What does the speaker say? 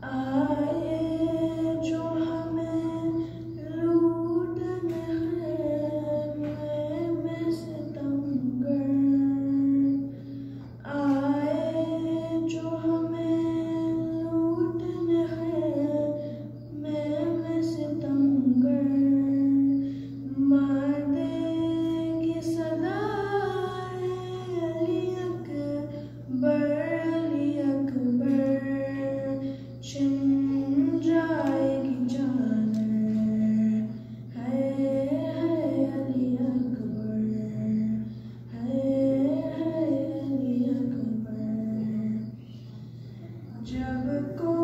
आए जो हमें लूटने में सितमगर, आए जो हमें लूटने में सितमगर, मार देगी सदाए अली अकबर, अली अकबर, छिन जाएगी जानर, हाय हाय अली अकबर, हाय हाय अली अकबर। जब को